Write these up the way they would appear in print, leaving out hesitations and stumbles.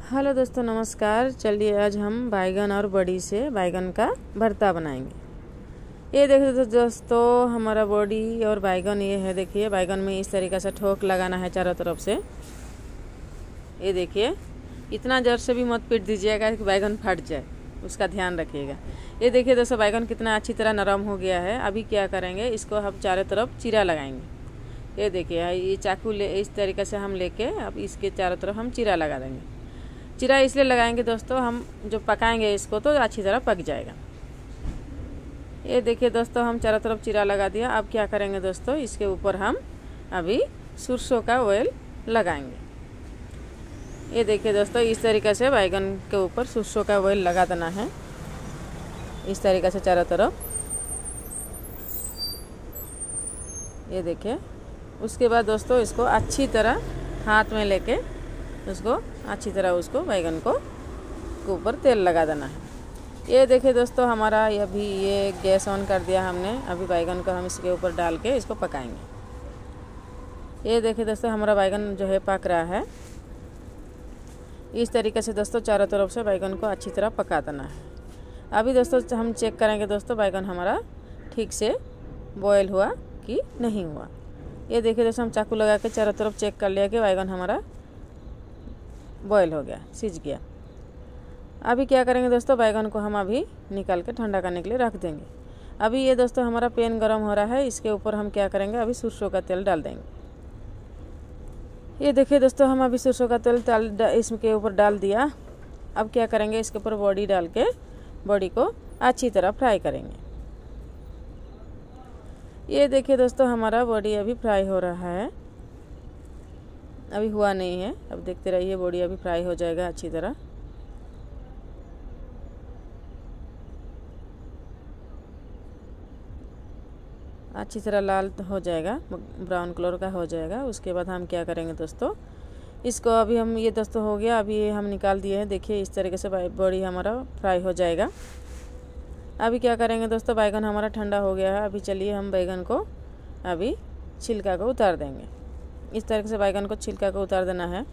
Hello दोस्तों, नमस्कार। चलिए आज हम बैगन और बड़ी से बैगन का भरता बनाएंगे। ये देखिए दोस्तों, हमारा बड़ी और बैगन ये है। देखिए बैगन में इस तरीक़े से ठोक लगाना है चारों तरफ से। ये देखिए, इतना ज़ोर से भी मत पीट दीजिएगा कि बैगन फट जाए, उसका ध्यान रखिएगा। ये देखिए दोस्तों, बैगन कितना अच्छी तरह नरम हो गया है। अभी क्या करेंगे, इसको हम चारों तरफ चीरा लगाएंगे। ये देखिए, ये चाकू ले इस तरीक़े से हम लेके अब इसके चारों तरफ हम चीरा लगा देंगे। चीरा इसलिए लगाएंगे दोस्तों, हम जो पकाएंगे इसको तो अच्छी तरह पक जाएगा। ये देखिए दोस्तों, हम चारों तरफ चीरा लगा दिया। अब क्या करेंगे दोस्तों, इसके ऊपर हम अभी सरसों का ऑयल लगाएंगे। ये देखिए दोस्तों, इस तरीक़े से बैगन के ऊपर सरसों का ऑयल लगा देना है, इस तरीक़े से चारों तरफ। ये देखिए, उसके बाद दोस्तों इसको अच्छी तरह हाथ में लेके उसको अच्छी तरह उसको बैगन को ऊपर तेल लगा देना है। ये देखिए दोस्तों, हमारा अभी ये गैस ऑन कर दिया हमने। अभी बैगन को हम इसके ऊपर डाल के इसको पकाएंगे। ये देखिए दोस्तों, हमारा बैगन जो है पक रहा है। इस तरीके से दोस्तों चारों तरफ से बैगन को अच्छी तरह पका देना है। अभी दोस्तों हम चेक करेंगे दोस्तों बैगन हमारा ठीक से बॉयल हुआ कि नहीं हुआ। ये देखिए दोस्तों, हम चाकू लगा के चारों तरफ चेक कर लिया कि बैगन हमारा बॉयल हो गया, सिज गया। अभी क्या करेंगे दोस्तों, बैगन को हम अभी निकाल के ठंडा करने के लिए रख देंगे। अभी ये दोस्तों हमारा पैन गरम हो रहा है, इसके ऊपर हम क्या करेंगे, अभी सरसों का तेल डाल देंगे। ये देखिए दोस्तों, हम अभी सरसों का तेल इसके ऊपर डाल दिया। अब क्या करेंगे, इसके ऊपर बॉडी डाल के बॉडी को अच्छी तरह फ्राई करेंगे। ये देखिए दोस्तों, हमारा बॉडी अभी फ्राई हो रहा है, अभी हुआ नहीं है। अब देखते रहिए, बॉडी अभी फ्राई हो जाएगा अच्छी तरह। अच्छी तरह लाल हो जाएगा, ब्राउन कलर का हो जाएगा। उसके बाद हम क्या करेंगे दोस्तों, इसको अभी हम ये दोस्तों हो गया, अभी ये हम निकाल दिए हैं। देखिए इस तरीके से बॉडी हमारा फ्राई हो जाएगा। अभी क्या करेंगे दोस्तों, बैगन हमारा ठंडा हो गया है। अभी चलिए हम बैगन को अभी छिलका को उतार देंगे। इस तरीके से बैगन को छिलका को उतार देना है।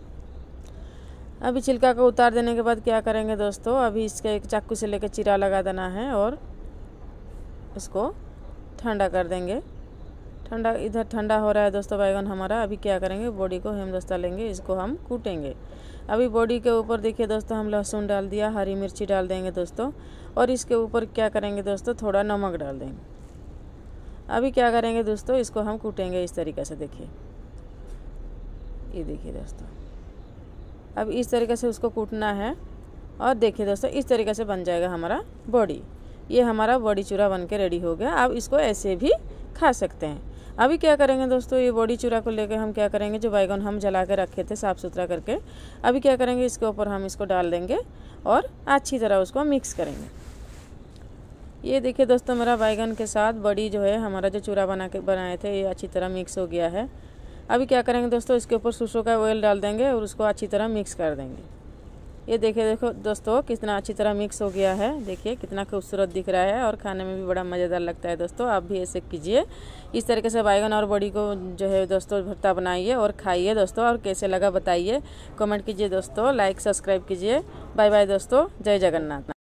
अभी छिलका को उतार देने के बाद क्या करेंगे दोस्तों, अभी इसका एक चाकू से लेकर चीरा लगा देना है और इसको ठंडा कर देंगे। इधर ठंडा हो रहा है दोस्तों बैगन हमारा। अभी क्या करेंगे, बॉडी को हेमदस्ता लेंगे, इसको हम कूटेंगे। अभी बॉडी के ऊपर देखिए दोस्तों, हम लहसुन डाल दिया, हरी मिर्ची डाल देंगे दोस्तों, और इसके ऊपर क्या करेंगे दोस्तों, थोड़ा नमक डाल देंगे। अभी क्या करेंगे दोस्तों, इसको हम कूटेंगे इस तरीके से। देखिए ये देखिए दोस्तों, अब इस तरीके से उसको कूटना है। और देखिए दोस्तों, इस तरीके से बन जाएगा हमारा बॉडी। ये हमारा बॉडी चूरा बन के रेडी हो गया। अब इसको ऐसे भी खा सकते हैं। अभी क्या करेंगे दोस्तों, ये बॉडी चूरा को लेकर हम क्या करेंगे, जो बैगन हम जला के रखे थे साफ़ सुथरा करके, अभी क्या करेंगे, इसके ऊपर हम इसको डाल देंगे और अच्छी तरह उसको मिक्स करेंगे। ये देखिए दोस्तों, मेरा बैगन के साथ बड़ी जो है हमारा जो चूरा बनाए थे, ये अच्छी तरह मिक्स हो गया है। अभी क्या करेंगे दोस्तों, इसके ऊपर सरसों का ऑयल डाल देंगे और उसको अच्छी तरह मिक्स कर देंगे। ये देखो दोस्तों, कितना अच्छी तरह मिक्स हो गया है। देखिए कितना खूबसूरत दिख रहा है और खाने में भी बड़ा मज़ेदार लगता है दोस्तों। आप भी ऐसे कीजिए, इस तरीके से बैगन और बड़ी को जो है दोस्तों भरता बनाइए और खाइए दोस्तों। और कैसे लगा बताइए, कमेंट कीजिए दोस्तों, लाइक सब्सक्राइब कीजिए। बाय बाय दोस्तों, जय जगन्नाथ।